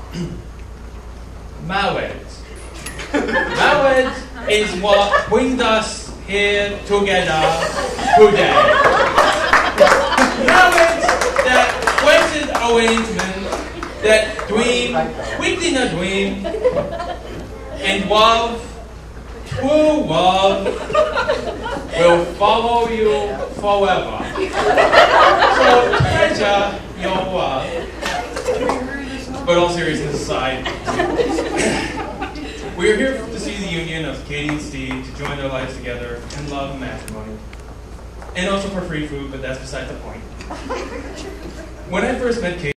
Marriage. Marriage is what brings us here together today. Marriage, that blessed arrangement, that dream within a dream, and love, true love, will follow you forever. So treasure your love. But all seriousness aside, we are here to see the union of Katie and Steve to join their lives together in love and matrimony. And also for free food, but that's beside the point. When I first met Katie,